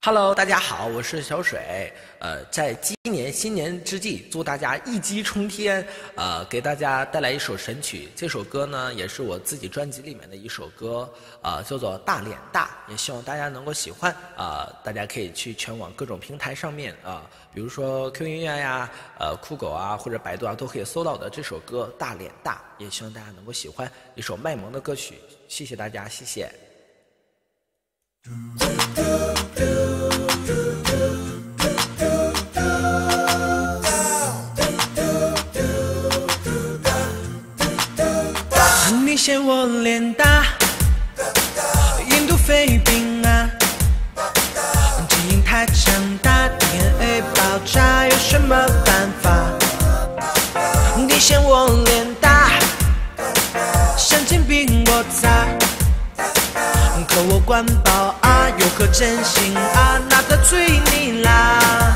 Hello， 大家好，我是小水。在鸡年新年之际，祝大家一击冲天。给大家带来一首神曲，这首歌呢也是我自己专辑里面的一首歌，叫做《大脸大》，也希望大家能够喜欢。大家可以去全网各种平台上面比如说 QQ 音乐呀、酷狗啊或者百度啊都可以搜到的这首歌《大脸大》，也希望大家能够喜欢一首卖萌的歌曲。谢谢大家，谢谢。你嫌我脸大，印度肺病啊，基因太强大 ，DNA 爆炸，有什么办法？你嫌我脸大，神经病我擦，可我管饱啊，有颗真心啊，哪得罪你啦？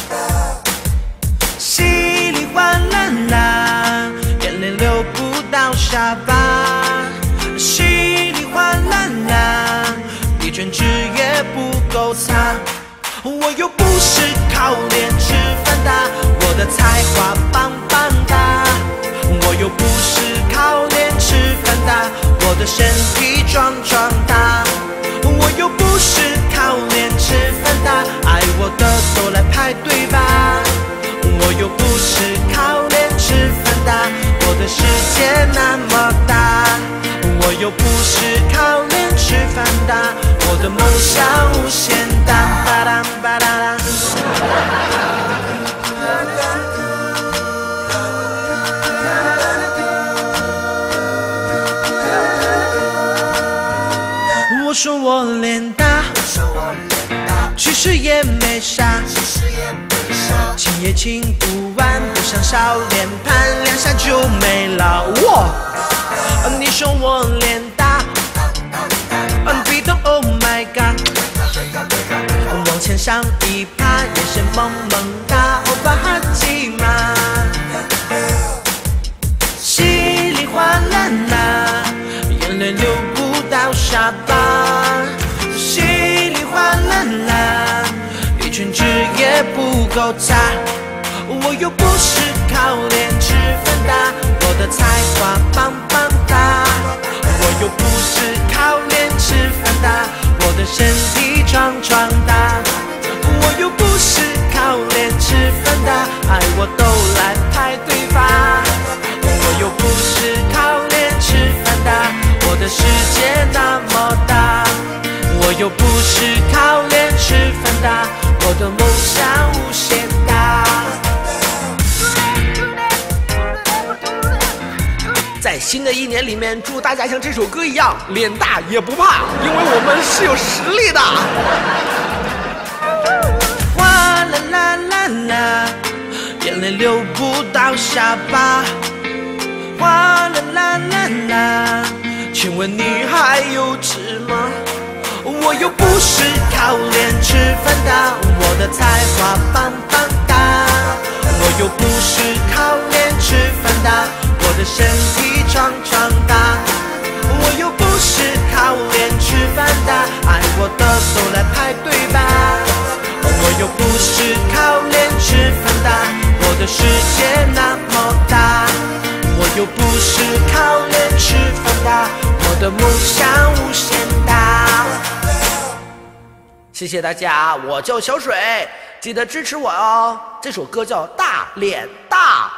稀里哗啦啦，眼泪流不到下巴，稀里哗啦啦，一卷纸也不够擦。我又不是靠脸吃饭的，我的才华棒棒哒。我又不是靠脸吃饭的，我的身体壮壮大。我又不是靠脸吃饭的，爱我的都来排队吧。我又不是靠脸吃饭的，我的世界那么大。我又不是靠脸吃饭的，我的梦想无限大。巴拉巴拉拉。我说我脸大，其实也没啥，亲也亲不完，不像小脸盘，两下就没了。哇！你说我脸大，比头 Oh my God， 往前上一趴，眼神萌萌哒，欧巴哈基玛，稀里哗啦啦，眼泪流不到下巴，稀里哗啦啦，一卷纸也不够擦。我又不是靠脸吃饭的，我的才华棒棒哒。我又不是靠脸吃饭的，我的身体壮壮大。我又不是靠脸吃饭的，爱我都来排队吧。我又不是靠脸吃饭的，我的世界那么大。我又不是靠脸吃饭的，我的梦想无限大。在新的一年里面，祝大家像这首歌一样，脸大也不怕，因为我们是有实力的。哗啦啦啦啦，眼泪流不到下巴。哗啦啦啦啦，请问你还有纸吗？我又不是靠脸吃饭的，我的才华棒棒哒。我又不是靠脸吃饭的，我的身体壮壮大。我又不是靠脸吃饭的，爱我的都来排队吧。我又不是靠脸吃饭的，我的世界那么大。我又不是靠脸吃饭的，我的梦想无限大。谢谢大家，我叫小水，记得支持我哦。这首歌叫《大脸大》。